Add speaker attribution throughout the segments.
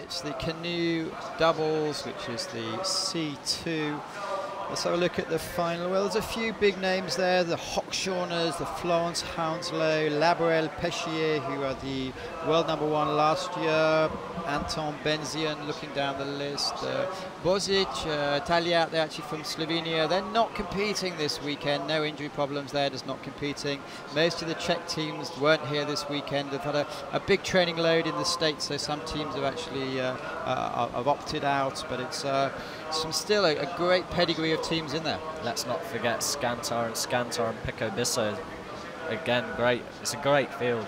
Speaker 1: It's the canoe doubles, which is the C2. Let's have a look at the final. Well, there's a few big names there. The Hochschorners, the Florence Hounslow, Laborel Peschier, who are the world #1 last year. Anton Benzian looking down the list. Bozic, Talia, they're actually from Slovenia. They're not competing this weekend. No injury problems there, just not competing. Most of the Czech teams weren't here this weekend. They've had a big training load in the States, so some teams have actually have opted out, but it's still a great pedigree of teams in there.
Speaker 2: Let's not forget Skantar and Pico Bisso. Again, great. It's a great field.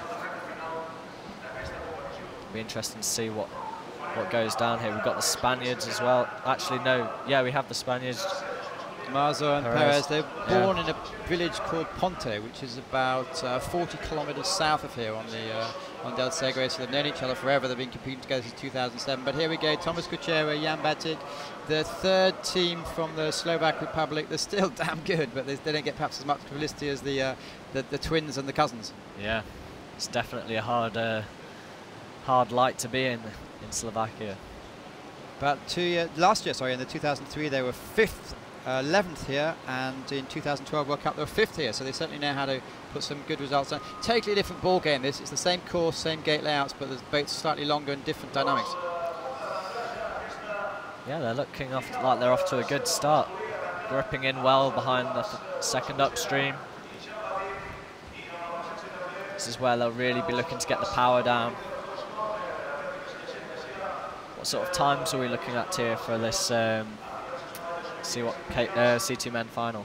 Speaker 2: Be interesting to see what goes down here. We've got the Spaniards as well. Actually, no. Yeah, we have the Spaniards.
Speaker 1: Marzo and Perez. They're born in a village called Ponte, which is about 40 kilometers south of here on Del Segre. So they've known each other forever. They've been competing together since 2007. But here we go. Thomas Kuchera, Jan Batic, the third team from the Slovak Republic. They're still damn good, but they don't get perhaps as much publicity as the twins and the cousins. Yeah,
Speaker 2: it's definitely a hard light to be in Slovakia.
Speaker 1: But last year, in the 2003, they were 11th here, and in 2012 World Cup they were 5th here, so they certainly know how to put some good results on. Totally different ball game this. It's the same course, same gate layouts, but the boats slightly longer and different dynamics.
Speaker 2: Yeah, they're looking like they're off to a good start. Gripping in well behind the second upstream. This is where they'll really be looking to get the power down. What sort of times are we looking at here for this C2 men final?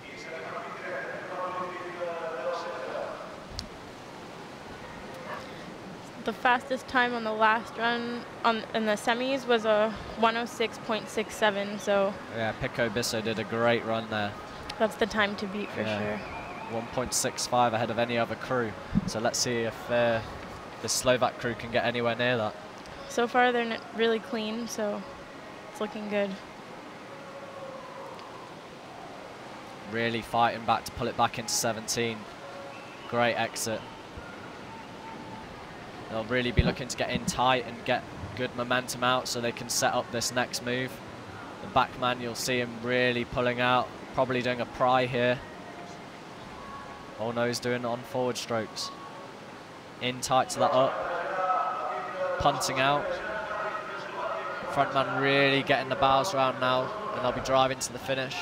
Speaker 3: The fastest time on the last run in the semis was a 106.67. So
Speaker 2: yeah, Pico Bisso did a great run there.
Speaker 3: That's the time to beat for sure.
Speaker 2: 1.65 ahead of any other crew. So let's see if the Slovak crew can get anywhere near that.
Speaker 3: So far they're really clean, so it's looking good.
Speaker 2: Really fighting back to pull it back into 17. Great exit. They'll really be looking to get in tight and get good momentum out so they can set up this next move. The back man, you'll see him really pulling out, probably doing a pry here. Oh no, he's doing on forward strokes. In tight to that up. Punting out. Front man really getting the bows round now, and they'll be driving to the finish.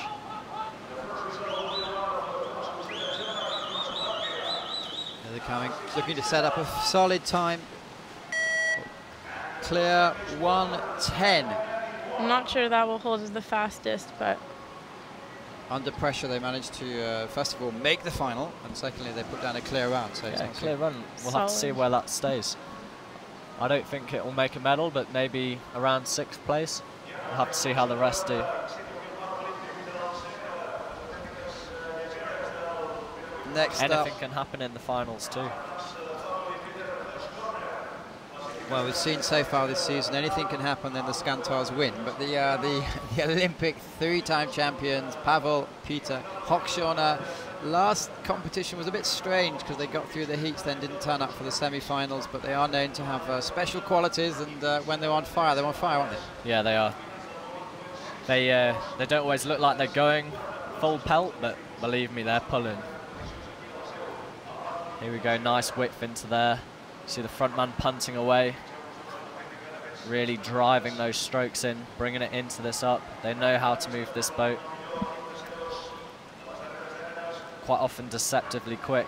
Speaker 1: They're coming, looking to set up a solid time. Clear 1:10.
Speaker 3: I'm not sure that will hold as the fastest, but
Speaker 1: under pressure they managed to first of all make the final, and secondly they put down a clear round. So
Speaker 2: yeah, clear run. We'll have to see where that stays. I don't think it will make a medal, but maybe around 6th place. We'll have to see how the rest do. Anything can happen in the finals too.
Speaker 1: Well, we've seen so far this season, anything can happen, then the Skantars win. But the Olympic 3-time champions, Pavel, Peter, Hochschorner, last competition was a bit strange because they got through the heats, then didn't turn up for the semi-finals. But they are known to have special qualities, and when they're on fire, aren't they?
Speaker 2: Yeah, they are. They don't always look like they're going full pelt, but believe me, they're pulling. Here we go, nice width into there. See the front man punting away. Really driving those strokes in, bringing it into this up. They know how to move this boat. Quite often deceptively quick.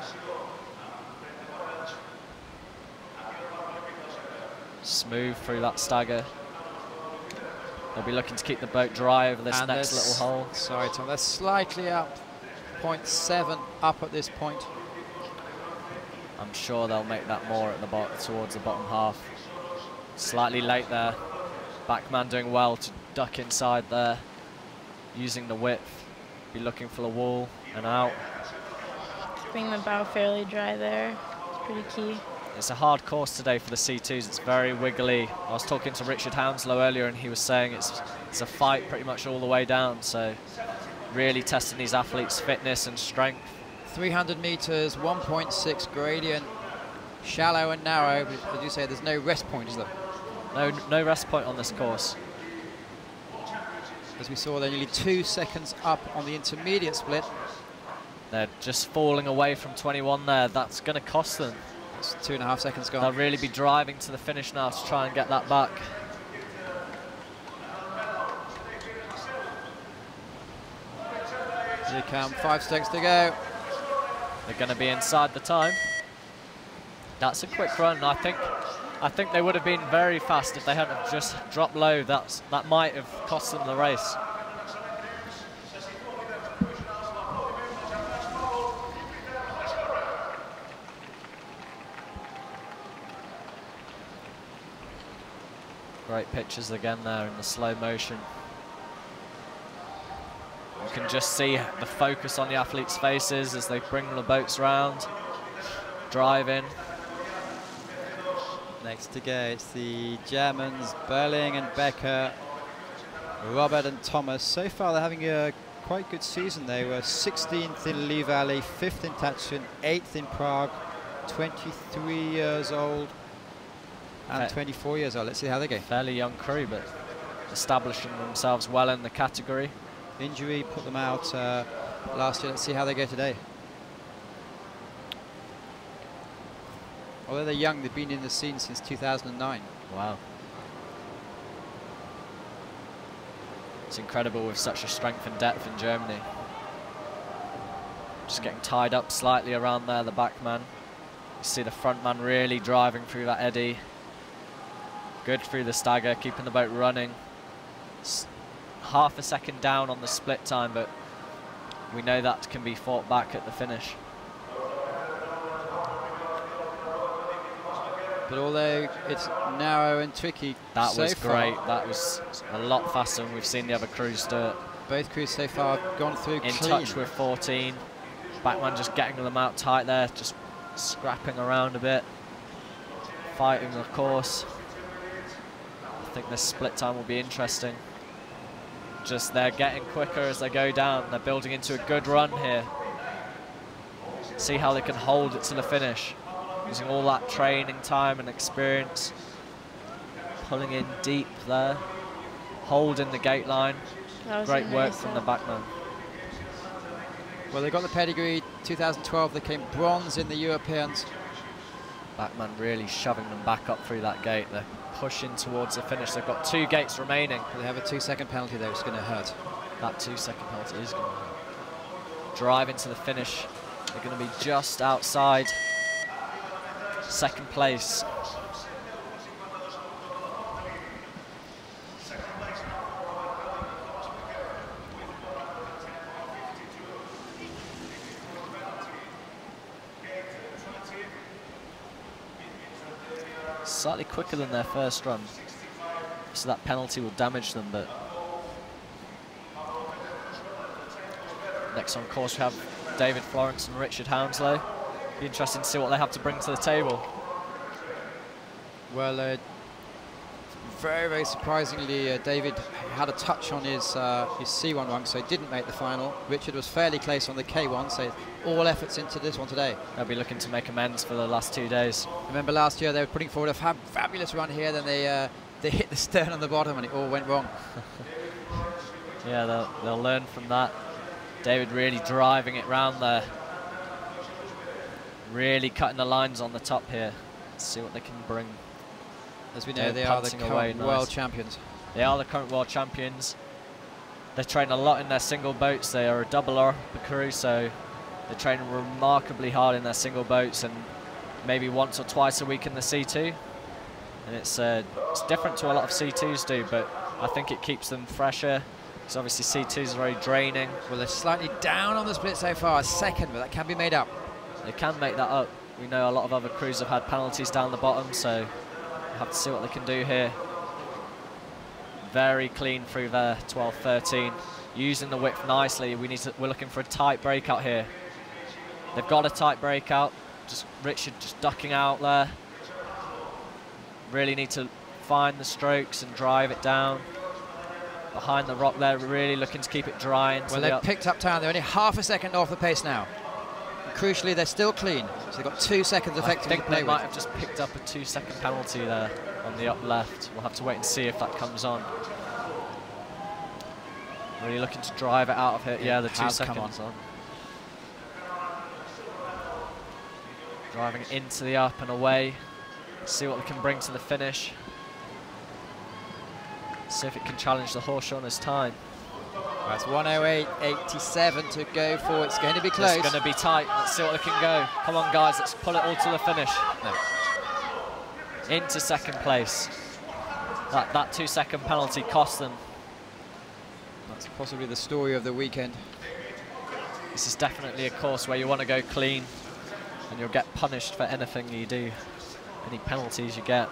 Speaker 2: Smooth through that stagger. They'll be looking to keep the boat dry over this next little hole.
Speaker 1: Sorry, Tom, they're slightly up, 0.7 up at this point.
Speaker 2: I'm sure they'll make that more at the towards the bottom half. Slightly late there. Backman doing well to duck inside there, using the width. Be looking for the wall and out.
Speaker 3: Keeping the bow fairly dry there. It's pretty key.
Speaker 2: It's a hard course today for the C2s. It's very wiggly. I was talking to Richard Hounslow earlier, and he was saying it's a fight pretty much all the way down. So really testing these athletes' fitness and strength.
Speaker 1: 300 meters, 1.6 gradient, shallow and narrow. But as you say, there's no rest point, is there?
Speaker 2: No rest point on this course.
Speaker 1: As we saw, they're nearly 2 seconds up on the intermediate split.
Speaker 2: They're just falling away from 21 there. That's going to cost them.
Speaker 1: It's 2.5 seconds gone.
Speaker 2: They'll really be driving to the finish now to try and get that back.
Speaker 1: Here you come, 5 seconds to go.
Speaker 2: They're going to be inside the time. That's a quick run. I think they would have been very fast if they hadn't have just dropped low. That might have cost them the race. Great pictures again there in the slow motion. You can just see the focus on the athletes' faces as they bring the boats round, drive in.
Speaker 1: Next to go, it's the Germans, Berling and Becker, Robert and Thomas. So far they're having a quite good season. They were 16th in Lee Valley, 5th in Tachkent, 8th in Prague, 23 years old and 24 years old. Let's see how they go.
Speaker 2: Fairly young crew, but establishing themselves well in the category.
Speaker 1: Injury put them out last year. Let's see how they go today. Although they're young, they've been in the scene since 2009.
Speaker 2: Wow. It's incredible with such a strength and depth in Germany. Just getting tied up slightly around there, the back man. You see the front man really driving through that eddy. Good through the stagger, keeping the boat running. It's half a second down on the split time, but we know that can be fought back at the finish.
Speaker 1: But although it's narrow and tricky,
Speaker 2: that was great. That was a lot faster than we've seen the other crews do it.
Speaker 1: Both crews so far have gone through
Speaker 2: in
Speaker 1: clean.
Speaker 2: Touch with 14. Backman just getting them out tight there, just scrapping around a bit, fighting the course. I think this split time will be interesting. Just they're getting quicker as they go down. They're building into a good run here. See how they can hold it to the finish. Using all that training time and experience. Pulling in deep there. Holding the gate line. Great work from the backman.
Speaker 1: Well, they got the pedigree. 2012, they came bronze in the Europeans.
Speaker 2: Backman really shoving them back up through that gate. They're pushing towards the finish. They've got 2 gates remaining.
Speaker 1: They have a 2-second penalty though, it's going to hurt.
Speaker 2: That 2-second penalty is going to hurt. Drive into the finish. They're going to be just outside second place. Slightly quicker than their first run, so that penalty will damage them, but next on course we have David Florence and Richard Hounslow. Be interesting to see what they have to bring to the table.
Speaker 1: Well, very, very surprisingly, David had a touch on his C1 rung, so he didn't make the final. Richard was fairly close on the K1, so all efforts into this one today.
Speaker 2: They'll be looking to make amends for the last 2 days.
Speaker 1: Remember last year they were putting forward a fabulous run here, then they hit the stern on the bottom and it all went wrong.
Speaker 2: Yeah, they'll learn from that. David really driving it round there. Really cutting the lines on the top here. Let's see what they can bring.
Speaker 1: As we know, they are the current world champions.
Speaker 2: They are the current world champions. They train a lot in their single boats. They are a double crew, so they train remarkably hard in their single boats and maybe once or twice a week in the C2. And it's different to a lot of C2s do, but I think it keeps them fresher. Because obviously C2s are very draining.
Speaker 1: Well, they're slightly down on the split so far, a second, but that can be made up.
Speaker 2: They can make that up. We know a lot of other crews have had penalties down the bottom, so we'll have to see what they can do here. Very clean through there, 12-13. Using the width nicely. We're looking for a tight breakout here. They've got a tight breakout. Just Richard just ducking out there. Really need to find the strokes and drive it down. Behind the rock there, really looking to keep it dry.
Speaker 1: Well, they've picked up time. They're only half a second off the pace now. Crucially, they're still clean, so they've got 2 seconds effectively to play with.
Speaker 2: They might have just picked up a 2-second penalty there. on the up left. We'll have to wait and see if that comes on. Really looking to drive it out of here. Yeah, the 2 seconds on. Driving into the up and away. See what we can bring to the finish. See if it can challenge the Hochschorner's time.
Speaker 1: That's 1:08.87 to go for. It's going to be close.
Speaker 2: It's going to be tight. Let's see what they can go. Come on, guys. Let's pull it all to the finish.
Speaker 1: No.
Speaker 2: Into second place. That 2 second penalty cost them.
Speaker 1: That's possibly the story of the weekend.
Speaker 2: This is definitely a course where you want to go clean, and you'll get punished for anything you do, any penalties you get.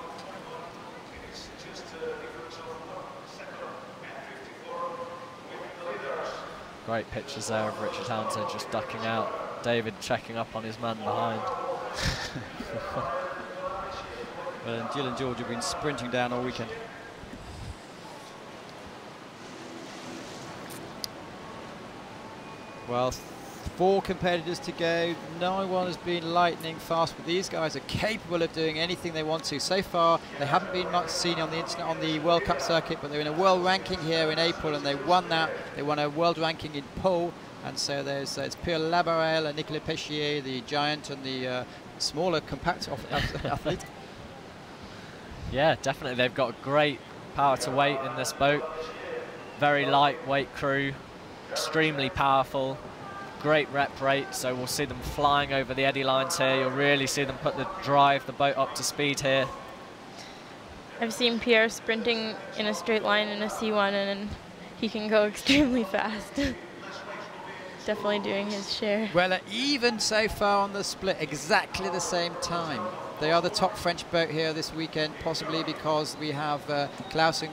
Speaker 2: Great pictures there of Richard Townsend just ducking out. David checking up on his man behind.
Speaker 1: Well, and Jill and George have been sprinting down all weekend. Well, 4 competitors to go. No one has been lightning fast, but these guys are capable of doing anything they want to. So far, they haven't been much seen on the internet on the World Cup circuit, but they're in a world ranking here in April, and they won that. They won a world ranking in pole, and so there's it's Pierre Labarrel and Nicolas Peschier, the giant and the smaller compact athlete.
Speaker 2: Yeah, definitely. They've got great power to weight in this boat. Very lightweight crew, extremely powerful. Great rep rate, so we'll see them flying over the eddy lines here. You'll really see them drive the boat up to speed here.
Speaker 3: I've seen Pierre sprinting in a straight line in a C1, and he can go extremely fast. Definitely doing his share.
Speaker 1: Well, even so far on the split, exactly the same time. They are the top French boat here this weekend, possibly because we have Clausen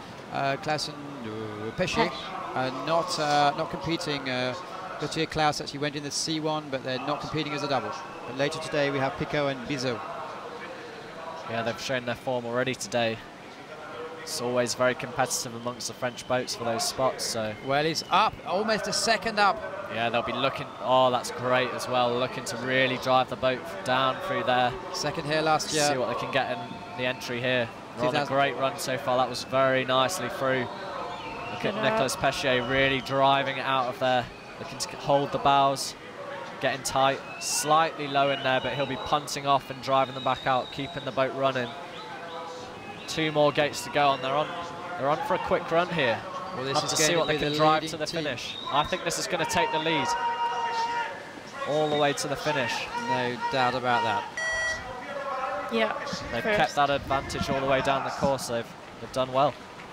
Speaker 1: Peschier not competing. Gauthier Klaus actually went in the C1, but they're not competing as a double. But later today we have Picot and Bizot.
Speaker 2: Yeah, they've shown their form already today. It's always very competitive amongst the French boats for those spots. So
Speaker 1: well, he's up, almost a second up.
Speaker 2: Yeah, they'll be looking. Oh, that's great as well. Looking to really drive the boat down through there.
Speaker 1: Second here last year.
Speaker 2: See what they can get in the entry here. They're on a great run so far. That was very nicely through. Look at Nicolas Peschier really driving it out of there. Looking to hold the bows, getting tight, slightly low in there, but he'll be punting off and driving them back out, keeping the boat running. 2 more gates to go on. They're on for a quick run here.
Speaker 1: Well, this
Speaker 2: Have
Speaker 1: is
Speaker 2: to see what they can drive to the
Speaker 1: team.
Speaker 2: finish. I think this is going to take the lead all the way to the finish.
Speaker 1: No doubt about that.
Speaker 3: Yeah.
Speaker 2: They've kept that advantage all the way down the course. They've done well.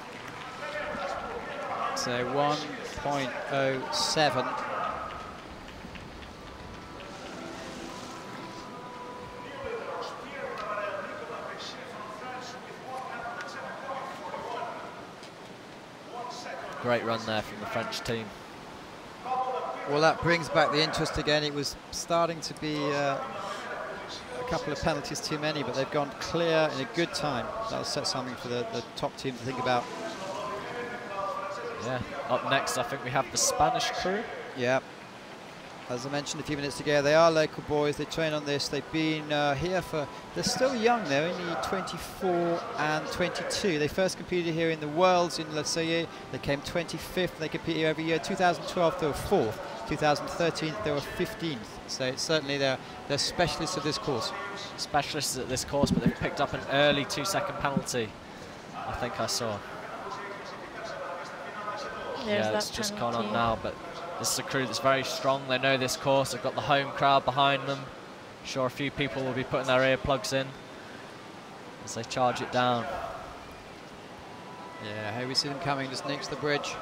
Speaker 1: So 1.07.
Speaker 2: Great run there from the French team.
Speaker 1: Well, that brings back the interest again. It was starting to be a couple of penalties too many, but they've gone clear in a good time. That'll set something for the top team to think about.
Speaker 2: Yeah, up next I think we have the Spanish crew.
Speaker 1: Yeah, as I mentioned a few minutes ago, they are local boys. They train on this. They've been here for, they're still young. They're only 24 and 22. They first competed here in the Worlds in Le Sayet. They came 25th. They compete here every year. 2012 they were 4th. 2013 they were 15th. So it's certainly they're specialists of this course.
Speaker 2: Specialists at this course, but they've picked up an early 2-second penalty. I think I saw. Yeah, it's just gone on now, but this is a crew that's very strong. They know this course. They've got the home crowd behind them. I'm sure a few people will be putting their earplugs in as they charge it down.
Speaker 1: Yeah, here we see them coming just next to the bridge.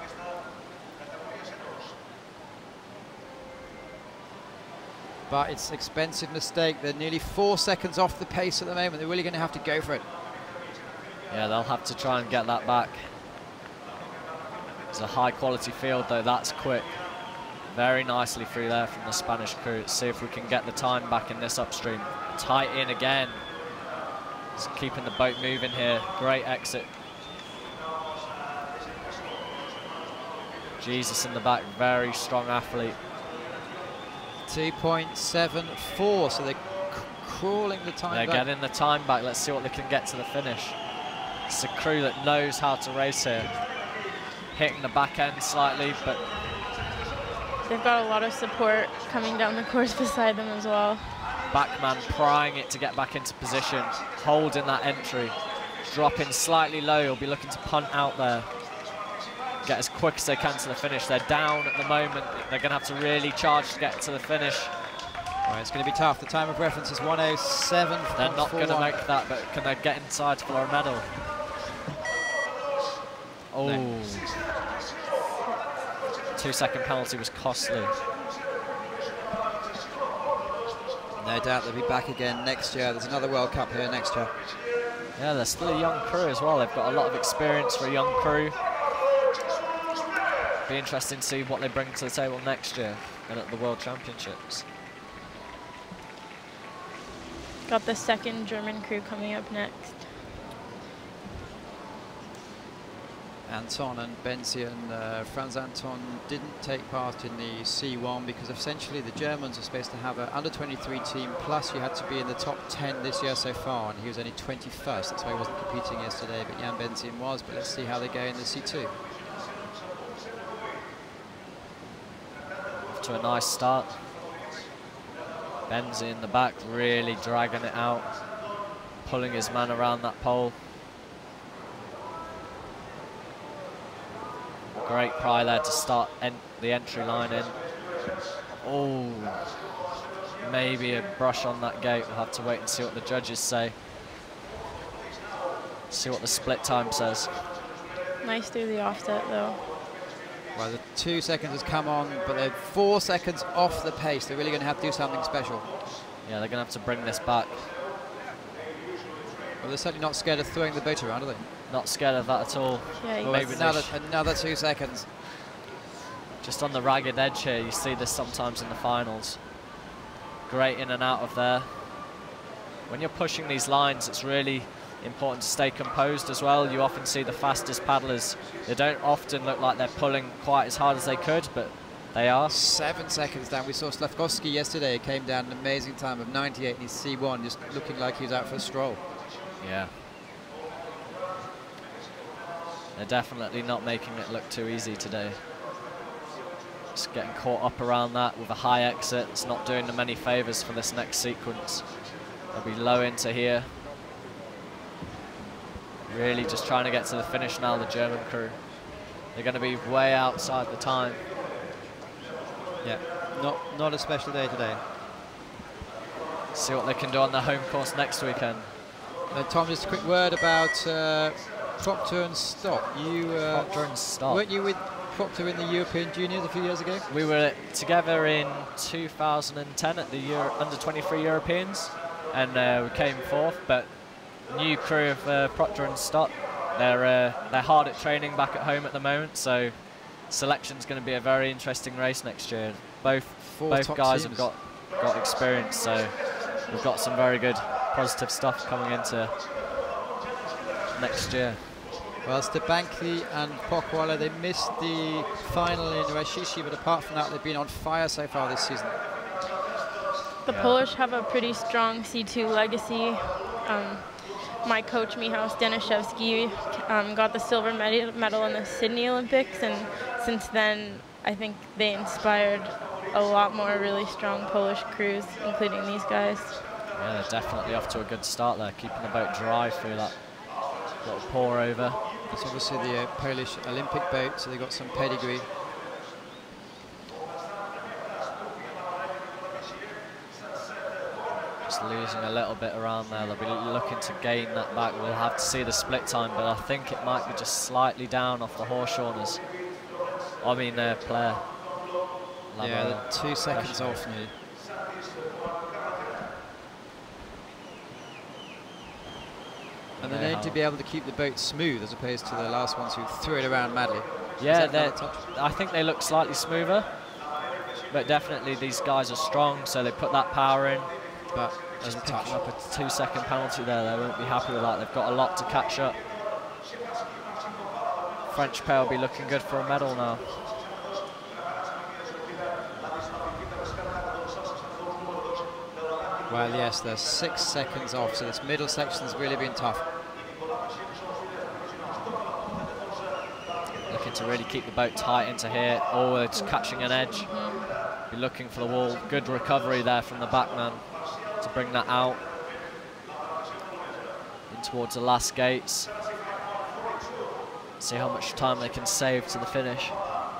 Speaker 1: But it's an expensive mistake. They're nearly 4 seconds off the pace at the moment. They're really going to have to go for it.
Speaker 2: Yeah, they'll have to try and get that back. It's a high-quality field, though. That's quick. Very nicely through there from the Spanish crew. Let's see if we can get the time back in this upstream. Tight in again. Just keeping the boat moving here. Great exit. Jesus in the back, very strong athlete.
Speaker 1: 2.74, so they're crawling the time
Speaker 2: They're
Speaker 1: back.
Speaker 2: getting the time back. Let's see what they can get to the finish. It's a crew that knows how to race here. Hitting the back end slightly, but
Speaker 3: They've got a lot of support coming down the course beside them as well.
Speaker 2: Backman prying it to get back into position, holding that entry, dropping slightly low. He'll be looking to punt out there. Get as quick as they can to the finish. They're down at the moment. They're going to have to really charge to get to the finish.
Speaker 1: Right, it's going to be tough. The time of reference is 1:07.
Speaker 2: They're not going to make that, but can they get inside for a medal? Oh.
Speaker 1: No.
Speaker 2: 2-second penalty was costly.
Speaker 1: No doubt they'll be back again next year. There's another World Cup here next year.
Speaker 2: Yeah, they're still a young crew as well. They've got a lot of experience for a young crew. Be interesting to see what they bring to the table next year and at the World Championships.
Speaker 3: Got the second German crew coming up next.
Speaker 1: Anton and Benzi and Franz Anton didn't take part in the C1 because essentially the Germans are supposed to have an under-23 team, plus you had to be in the top 10 this year so far, and he was only 21st. That's why he wasn't competing yesterday, but Jan Benzian was. But let's see how they go in the C2.
Speaker 2: Off to a nice start. Benzi in the back, really dragging it out, pulling his man around that pole. Great pry there to start the entry line in. Oh, maybe a brush on that gate. We'll have to wait and see what the judges say. See what the split time says.
Speaker 3: Nice through the offset though.
Speaker 1: Well, the 2 seconds has come on, but they're 4 seconds off the pace. They're really going to have to do something special.
Speaker 2: Yeah, they're going to have to bring this back.
Speaker 1: Well, they're certainly not scared of throwing the boat around, are they?
Speaker 2: Not scared of that at all.
Speaker 3: Yeah,
Speaker 1: Well,
Speaker 2: Maybe
Speaker 1: another 2 seconds.
Speaker 2: just on the ragged edge here. You see this sometimes in the finals. Great in and out of there. When you're pushing these lines, it's really important to stay composed as well. You often see the fastest paddlers. They don't often look like they're pulling quite as hard as they could, but they are.
Speaker 1: 7 seconds down. We saw Slavkovsky yesterday. He came down an amazing time of 98 in his C1, just looking like he was out for a stroll.
Speaker 2: Yeah. They're definitely not making it look too easy today. Just getting caught up around that with a high exit. It's not doing them any favors for this next sequence. They'll be low into here. Really just trying to get to the finish now, the German crew. They're going to be way outside the time.
Speaker 1: Yeah, not a special day today.
Speaker 2: See what they can do on their home course next weekend.
Speaker 1: Tom, just a quick word about Proctor and Stott.
Speaker 2: Proctor and Stott.
Speaker 1: Weren't you with Proctor in the European Juniors a few years ago?
Speaker 2: We were together in 2010 at the Under-23 Europeans, and we came fourth. But new crew of Proctor and Stott. They're hard at training back at home at the moment, so selection's going to be a very interesting race next year. Both guys have got experience, so we've got some very good positive stuff coming into next year.
Speaker 1: Well, Stepanki and Pokwala, they missed the final in Rashishi, but apart from that, they've been on fire so far this season.
Speaker 3: The Polish have a pretty strong C2 legacy. My coach, Michał Staniszewski, got the silver medal in the Sydney Olympics, and since then, I think they inspired a lot more really strong Polish crews, including these guys.
Speaker 2: Yeah, they're definitely off to a good start there, keeping the boat dry through that little pour over.
Speaker 1: It's obviously the Polish Olympic boat, so they've got some pedigree.
Speaker 2: Just losing a little bit around there. They'll be looking to gain that back. We'll have to see the split time, but I think it might be just slightly down off the Horseshowners. I mean, their player.
Speaker 1: Yeah, they're 2 seconds off nearly. And they need to be able to keep the boat smooth as opposed to the last ones who threw it around madly.
Speaker 2: Yeah, I think they look slightly smoother, but definitely these guys are strong, so they put that power in.
Speaker 1: But
Speaker 2: just picking up a 2 second penalty there, they won't be happy with that. They've got a lot to catch up. French pair will be looking good for a medal now.
Speaker 1: Well, yes, they're 6 seconds off, so this middle section's really been tough.
Speaker 2: Looking to really keep the boat tight into here. Oh, it's catching an edge. Be looking for the wall. Good recovery there from the backman to bring that out. In towards the last gates. See how much time they can save to the finish.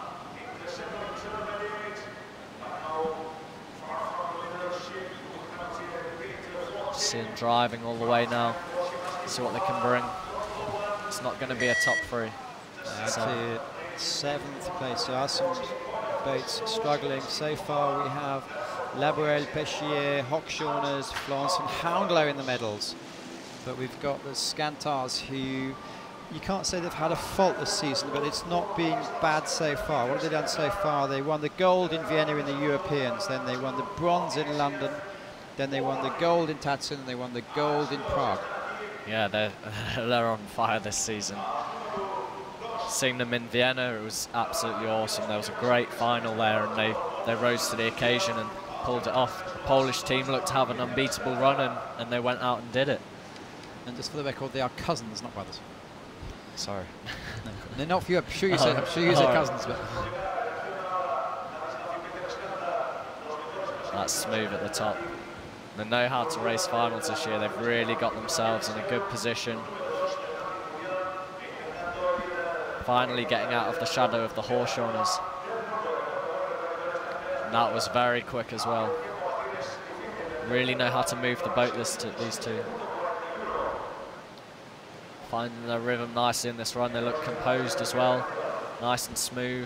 Speaker 2: See them driving all the way now. See what they can bring. It's not going to be a top 3.
Speaker 1: Actually, 7th place. There are some boats struggling. So far, we have Labourel, Peschier, Hochschorners, Florence, and Houndlow in the medals. But we've got the Scantars, who you can't say they've had a fault this season, but it's not been bad so far. What have they done so far? They won the gold in Vienna in the Europeans, then they won the bronze in London, then they won the gold in Tatsan, and they won the gold in Prague. Yeah,
Speaker 2: they're on fire this season. Seeing them in Vienna, it was absolutely awesome. There was a great final there, and they rose to the occasion and pulled it off. The Polish team looked to have an unbeatable run, and they went out and did it.
Speaker 1: And just for the record, they are cousins, not brothers.
Speaker 2: Sorry.
Speaker 1: No, they're not for you. I'm sure you said cousins, but
Speaker 2: that's smooth at the top. They know how to race finals this year. They've really got themselves in a good position. Finally getting out of the shadow of the Hochschorners. And that was very quick as well. Really know how to move the boat, these two. Finding their rhythm nicely in this run. They look composed as well. Nice and smooth.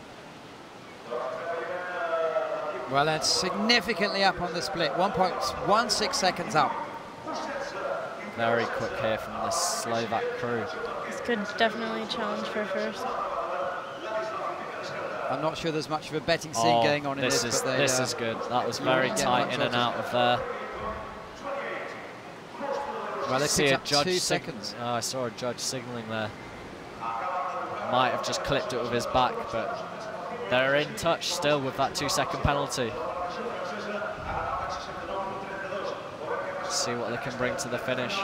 Speaker 1: Well, that's significantly up on the split. 1.16 seconds up.
Speaker 2: Very quick here from the Slovak crew.
Speaker 3: This could definitely challenge for first.
Speaker 1: I'm not sure there's much of a betting scene going on in this.
Speaker 2: This is good. That was very tight in and out of there.
Speaker 1: Well, they see a judge 2 seconds.
Speaker 2: Oh, I saw a judge signalling there. Might have just clipped it with his back, but they're in touch still with that 2-second penalty. See what they can bring to the finish.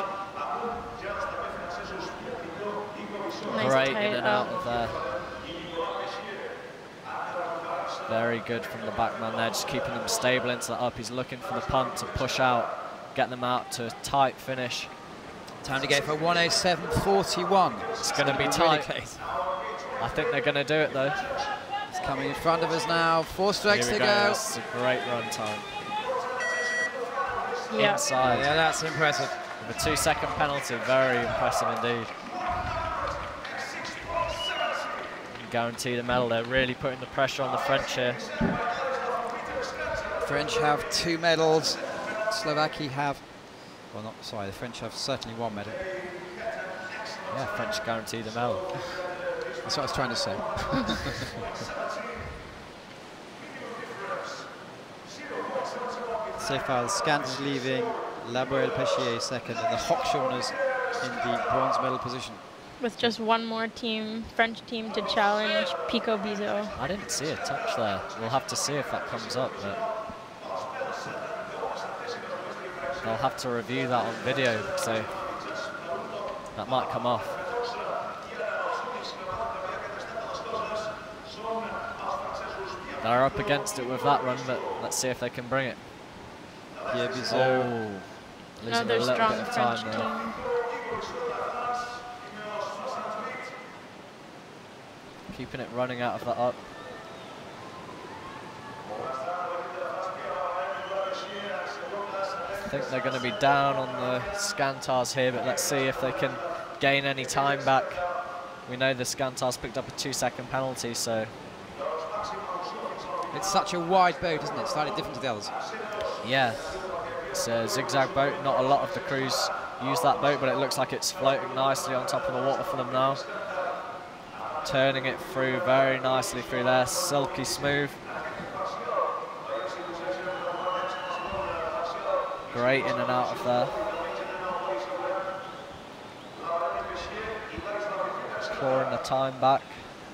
Speaker 3: Nice
Speaker 2: Great in and out of there. Very good from the backman there, just keeping them stable into the up. He's looking for the punt to push out, get them out to a tight finish.
Speaker 1: Time to go for 1:07.41.
Speaker 2: It's going to be tight. Really, I think they're going to do it though.
Speaker 1: It's coming in front of us now. 4 strokes to go.
Speaker 2: It's a great run time.
Speaker 3: Yeah.
Speaker 2: Inside.
Speaker 1: Yeah, that's impressive.
Speaker 2: With a 2-second penalty, very impressive indeed. Guarantee the medal. They're really putting the pressure on the French here.
Speaker 1: French have 2 medals. Slovakia have, well, not sorry. The French have certainly 1 medal.
Speaker 2: Yeah, French guarantee the medal.
Speaker 1: That's what I was trying to say. So far, the Scantars leaving, Labourel Peschier second, and the Hochschorners in the bronze medal position.
Speaker 3: With just one more team, French team, to challenge Pico Bizot.
Speaker 2: I didn't see a touch there. We'll have to see if that comes up, but they'll have to review that on video, so that might come off. They're up against it with that run, but let's see if they can bring it.
Speaker 1: Yeah, Bizot.
Speaker 2: Losing
Speaker 3: Another
Speaker 2: a little
Speaker 3: strong
Speaker 2: bit of
Speaker 3: French
Speaker 2: time there.
Speaker 3: team.
Speaker 2: Keeping it running out of the up. I think they're going to be down on the Scantars here, but let's see if they can gain any time back. We know the Scantars picked up a 2-second penalty, so...
Speaker 1: It's such a wide boat, isn't it? Slightly different to the others.
Speaker 2: Yeah, it's a zigzag boat. Not a lot of the crews use that boat, but it looks like it's floating nicely on top of the water for them now. Turning it through very nicely through there, silky smooth. Great in and out of there. Clawing the time back.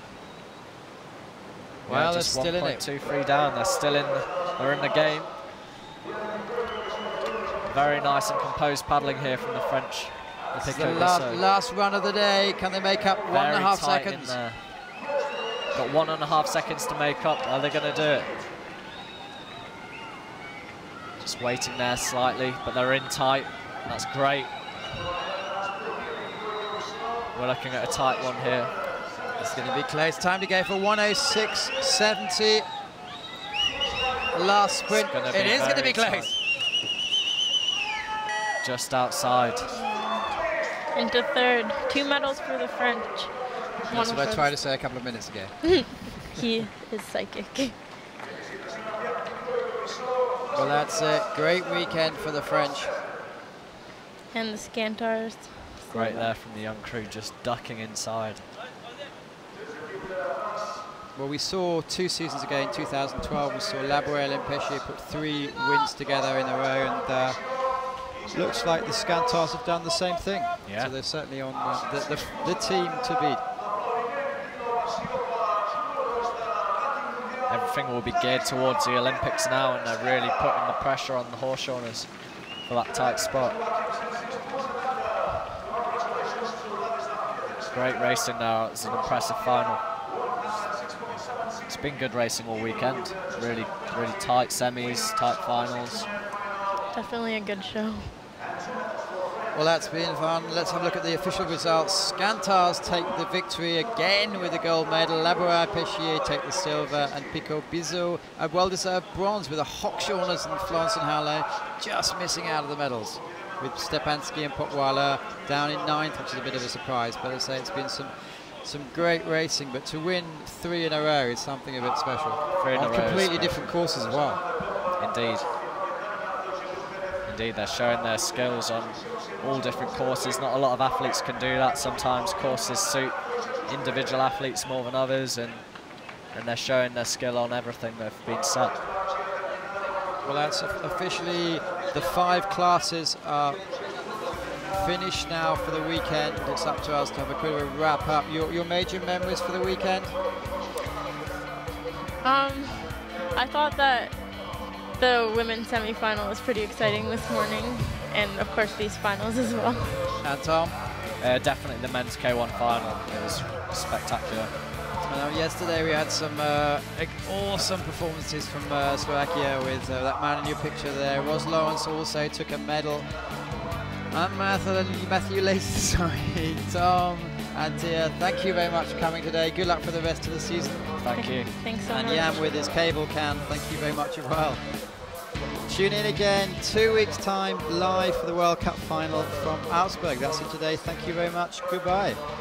Speaker 1: Well,
Speaker 2: yeah,
Speaker 1: they're
Speaker 2: just
Speaker 1: still in it.
Speaker 2: 1.23 down. They're still in. They're in the game. Very nice and composed paddling here from the French.
Speaker 1: This is the last run of the day. Can they make up 1.5 seconds?
Speaker 2: Got 1.5 seconds to make up. Are they going to do it? Just waiting there slightly, but they're in tight. That's great. We're looking at a tight one here.
Speaker 1: It's going to be close. Time to go for 1:06.70. Last sprint. It is going to be close.
Speaker 2: Just outside.
Speaker 3: Into third. 2 medals for the French.
Speaker 1: That's what I tried to say a couple of minutes ago.
Speaker 3: He is psychic.
Speaker 1: Well, that's a great weekend for the French.
Speaker 3: And the Scantars.
Speaker 2: Great there from the young crew, just ducking inside.
Speaker 1: Well, we saw 2 seasons ago in 2012, we saw Labourel and Peschier put 3 wins together in a row, and looks like the Scantars have done the same thing.
Speaker 2: Yeah.
Speaker 1: So they're certainly on the team to beat.
Speaker 2: Everything will be geared towards the Olympics now, and they're really putting the pressure on the Hochschorners for that tight spot. Great racing now. It's an impressive final. It's been good racing all weekend. Really, really tight semis, tight finals.
Speaker 3: Definitely a good show.
Speaker 1: Well, that's been fun. Let's have a look at the official results. Scantars take the victory again with the gold medal. Labourel, Peschier take the silver, and Picot Bizot a well-deserved bronze with the Hochschorners and Florence and Halle just missing out of the medals, with Stepanski and Potwala down in 9th, which is a bit of a surprise. But as I say, it's been some great racing, but to win 3 in a row is something a bit special.
Speaker 2: 3 in a row.
Speaker 1: On completely different courses as well.
Speaker 2: Indeed. Indeed, they're showing their skills on all different courses. Not a lot of athletes can do that. Sometimes courses suit individual athletes more than others, and they're showing their skill on everything they've been set.
Speaker 1: Well, that's officially the 5 classes are finished now for the weekend. It's up to us to have a quick wrap up. Your major memories for the weekend?
Speaker 3: I thought that the women's semi-final was pretty exciting this morning, and of course these finals as well.
Speaker 1: And Tom?
Speaker 2: Definitely the men's K1 final. It was spectacular.
Speaker 1: Yesterday we had some awesome performances from Slovakia with that man in your picture there. Ros Lawrence also took a medal. And Matthew Lacey, sorry, Tom and Tia, thank you very much for coming today. Good luck for the rest of the season.
Speaker 2: Thank you.
Speaker 3: Thanks so much.
Speaker 1: And Jan with his cable can, thank you very much as well. Tune in again 2 weeks' time live for the World Cup final from Augsburg. That's it today. Thank you very much. Goodbye.